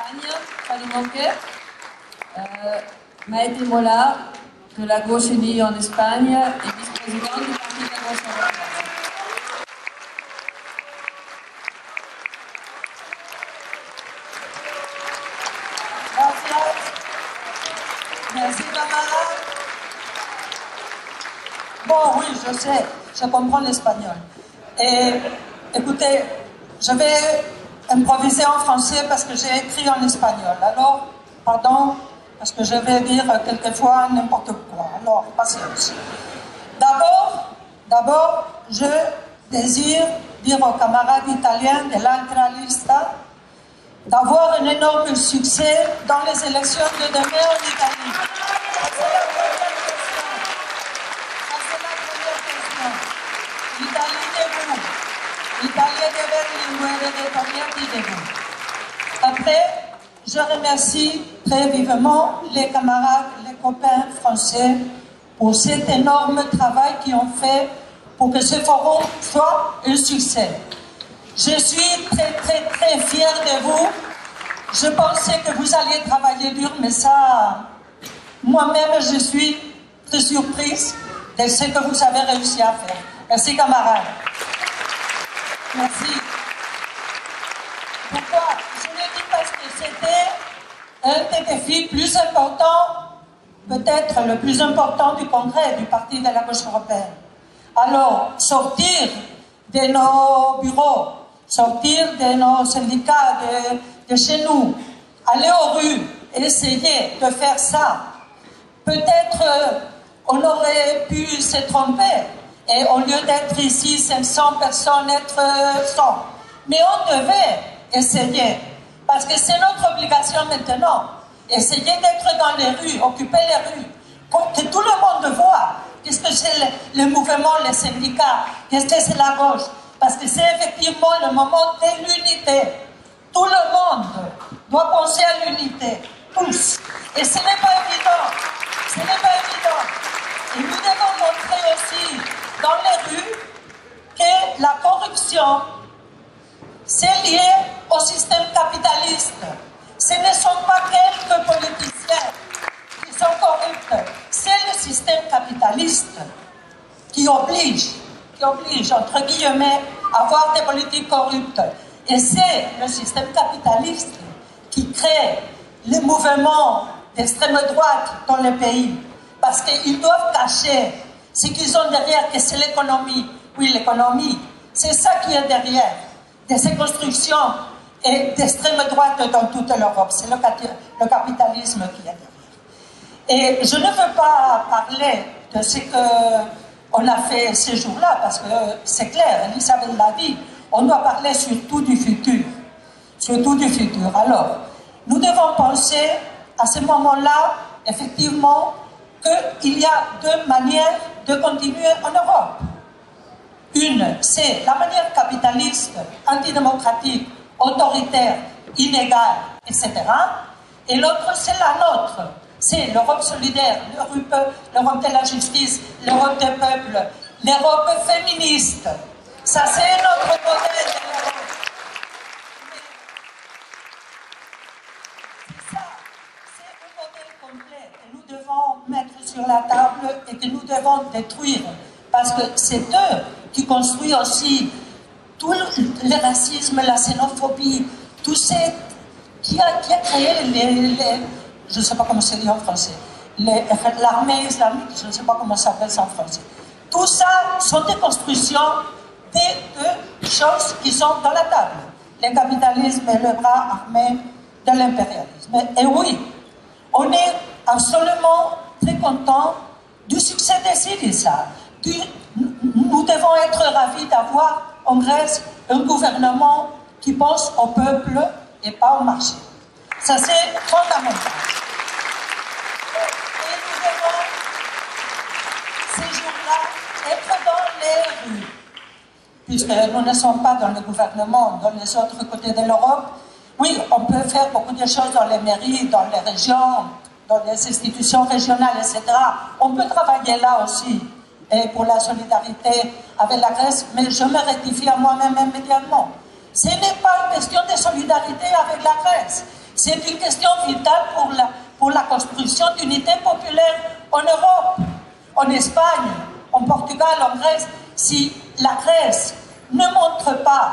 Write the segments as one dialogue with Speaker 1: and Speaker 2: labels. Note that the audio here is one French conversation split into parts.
Speaker 1: Espagne, Palimoque, Maite Mola, de la gauche unie en Espagne et vice-président du Parti de la gauche européenne.
Speaker 2: Gracias. Merci, camarade. Bon, oui, je sais, je comprends l'espagnol. Et écoutez, je vais improviser en français parce que j'ai écrit en espagnol. Alors, pardon, parce que je vais dire quelquefois n'importe quoi. Alors, patience. D'abord, je désire dire aux camarades italiens de l'Altra Lista d'avoir un énorme succès dans les élections de demain en Italie. Ça, c'est la première question. L'Italie debout. L'Italie de Berlin, de Togliatti debout. Après, je remercie très vivement les camarades, les copains français pour cet énorme travail qu'ils ont fait pour que ce forum soit un succès. Je suis très fière de vous. Je pensais que vous alliez travailler dur, mais ça, moi-même, je suis très surprise de ce que vous avez réussi à faire. Merci, camarades. Merci. Pourquoi? Je le dis parce que c'était un des défis plus importants, peut-être le plus important du Congrès du Parti de la gauche européenne. Alors, sortir de nos bureaux, sortir de nos syndicats, de chez nous, aller aux rues, essayer de faire ça. Peut-être on aurait pu se tromper et au lieu d'être ici 500 personnes, être 100. Mais on devait essayer parce que c'est notre obligation maintenant. Essayer d'être dans les rues, occuper les rues, que tout le monde voit. Qu'est-ce que c'est le mouvement, les syndicats? Qu'est-ce que c'est la gauche? Parce que c'est effectivement le moment de l'unité. Tout le monde doit penser à l'unité. Tous. Et ce n'est pas évident. Ce n'est pas évident. Et nous devons montrer aussi dans les rues que la corruption, c'est lié au système capitaliste. Ce ne sont pas quelques politiciens qui sont corrupts. C'est le système capitaliste qui oblige, entre guillemets, à avoir des politiques corruptes. Et c'est le système capitaliste qui crée les mouvements d'extrême droite dans le pays. Parce qu'ils doivent cacher ce qu'ils ont derrière, que c'est l'économie. Oui, l'économie, c'est ça qui est derrière de ces constructions et d'extrême droite dans toute l'Europe. C'est le capitalisme qui est derrière. Et je ne veux pas parler de ce qu'on a fait ces jours-là, parce que c'est clair, Elisabeth l'a dit, on doit parler surtout du futur. Surtout du futur. Alors, nous devons penser à ce moment-là, effectivement, qu'il y a deux manières de continuer en Europe. Une, c'est la manière capitaliste, antidémocratique, autoritaire, inégale, etc. Et l'autre, c'est la nôtre. C'est l'Europe solidaire, l'Europe de la justice, l'Europe des peuples, l'Europe féministe. Ça, c'est notre modèle de l'Europe. C'est ça, c'est un modèle complet que nous devons mettre sur la table et que nous devons détruire. Parce que c'est eux qui construisent aussi tout le racisme, la xénophobie, tout ce qui a créé je ne sais pas comment c'est dit en français, l'armée islamique, je ne sais pas comment ça s'appelle ça en français. Tout ça sont des constructions des deux choses qui sont dans la table. Le capitalisme et le bras armé de l'impérialisme. Et oui, on est absolument très content du succès de Syriza. Nous devons être ravis d'avoir en Grèce un gouvernement qui pense au peuple et pas au marché. Ça, c'est fondamental. Et nous devons, ces jours-là, être dans les rues. Puisque nous ne sommes pas dans le gouvernement, dans les autres côtés de l'Europe. Oui, on peut faire beaucoup de choses dans les mairies, dans les régions, dans les institutions régionales, etc. On peut travailler là aussi. Et pour la solidarité avec la Grèce, mais je me rectifie à moi-même immédiatement. Ce n'est pas une question de solidarité avec la Grèce, C'est une question vitale pour la construction d'unité populaire en Europe, en Espagne, en Portugal, en Grèce. Si la Grèce ne montre pas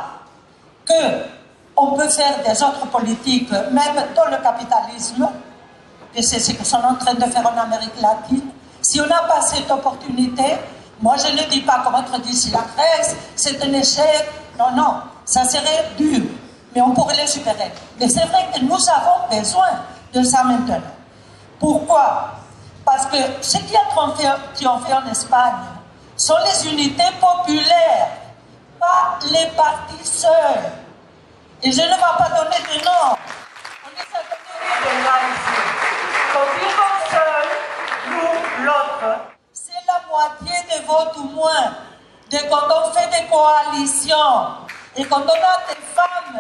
Speaker 2: qu'on peut faire des autres politiques, même dans le capitalisme, et c'est ce qu'ils sont en train de faire en Amérique latine, si on n'a pas cette opportunité, moi je ne dis pas comme autre dit, si la Grèce c'est un échec, non, non, ça serait dur, mais on pourrait les supérer. Mais c'est vrai que nous avons besoin de ça maintenant. Pourquoi? Parce que ce qui ont fait en Espagne sont les unités populaires, pas les partis seuls. Et je ne vais pas donner de nom. On les a donné de là ici. Quand ils vont seuls, nous, l'autre, c'est la moitié des votes ou moins. Quand on fait des coalitions et quand on a des femmes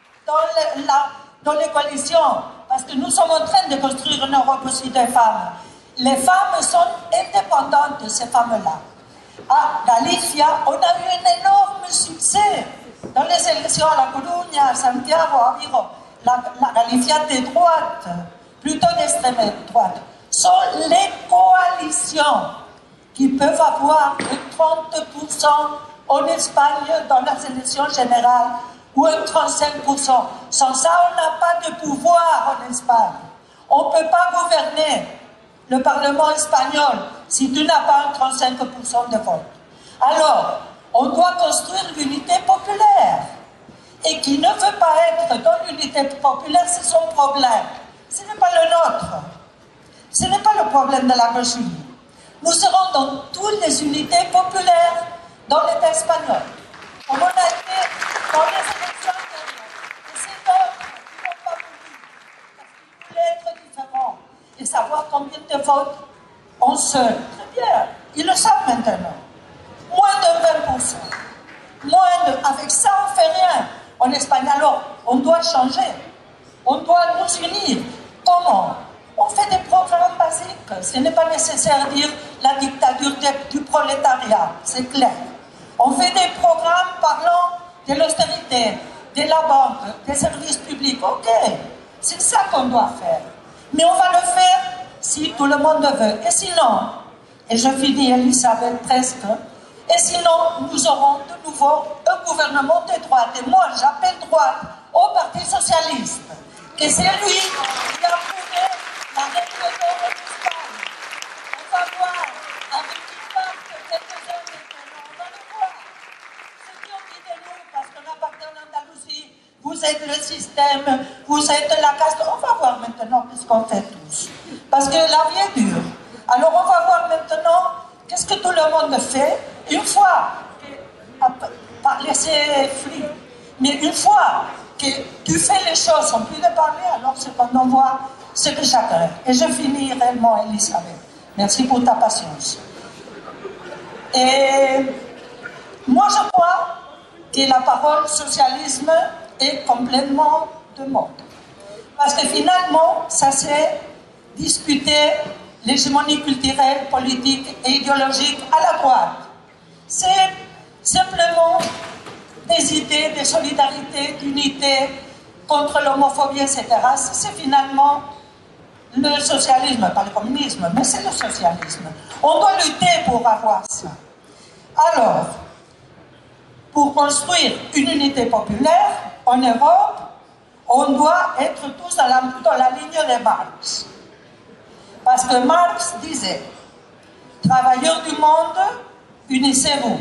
Speaker 2: dans les coalitions, parce que nous sommes en train de construire une Europe aussi des femmes. Les femmes sont indépendantes de ces femmes-là. À Galicia, on a eu un énorme succès dans les élections à La Coruña, à Santiago, à Vigo. La Galicia de droite, plutôt d'extrême droite, sont les coalitions qui peuvent avoir 30% en Espagne dans les élections générales ou 35%. Sans ça, on n'a pas de pouvoir en Espagne. On ne peut pas gouverner le Parlement espagnol si tu n'as pas un 35% de vote. Alors, on doit construire l'unité populaire. Et qui ne veut pas être dans l'unité populaire, c'est son problème. Ce n'est pas le nôtre. Ce n'est pas le problème de la gauche unie. Nous serons dans toutes les unités populaires dans l'État espagnol. Comme on a été dans les élections antérieures. Et c'est d'autres qui n'ont pas voulu. Parce qu'ils voulaient être différents. Et savoir combien de votes on se... Très bien, ils le savent maintenant. Moins de 20%. Avec ça, on ne fait rien. En Espagne, alors, on doit changer. On doit nous unir. Comment? On fait des programmes basiques. Ce n'est pas nécessaire de dire la dictature du prolétariat. C'est clair. On fait des programmes parlant de l'austérité, de la banque, des services publics. Ok, c'est ça qu'on doit faire. Mais on va le faire si tout le monde veut. Et sinon, et je finis Elisabeth presque, et sinon nous aurons de nouveau un gouvernement de droite. Et moi j'appelle droite au Parti Socialiste, que c'est lui qui a prouvé la règle d'or en Espagne. On va voir avec l'impact quelques heures maintenant, on va le voir. Ceux qui ont dit de nous, parce qu'on a parlé en Andalousie, vous êtes le système, vous êtes la caste. On va voir maintenant ce qu'on fait tous. Parce que la vie est dure. Alors on va voir maintenant qu'est-ce que tout le monde fait. Une fois, pas laisser fluide, mais une fois que tu fais les choses sans plus de parler, alors c'est quand on voit ce que chacun. Et je finis réellement, Elisabeth. Merci pour ta patience. Et moi je crois que la parole socialisme est complètement de mode. Parce que finalement, ça c'est discuter l'hégémonie culturelle, politique et idéologique à la droite. C'est simplement des idées de solidarité, d'unité contre l'homophobie, etc. C'est finalement le socialisme, pas le communisme, mais c'est le socialisme. On doit lutter pour avoir ça. Alors, pour construire une unité populaire en Europe, on doit être tous dans la ligne de Marx. Parce que Marx disait, travailleurs du monde, unissez-vous.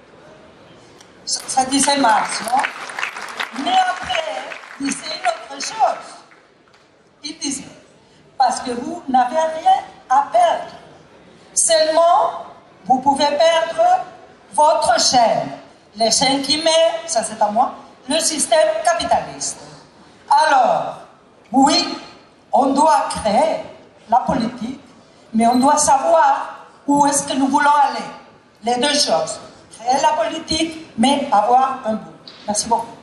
Speaker 2: Ça disait Marx, non? Mais après, il disait une autre chose. Il disait, parce que vous n'avez rien à perdre. Seulement, vous pouvez perdre votre chaîne. Les chaînes qui met, ça c'est à moi, le système capitaliste. Alors, oui, on doit créer la politique, mais on doit savoir où est-ce que nous voulons aller. Les deux choses. Créer la politique, mais avoir un but. Merci beaucoup.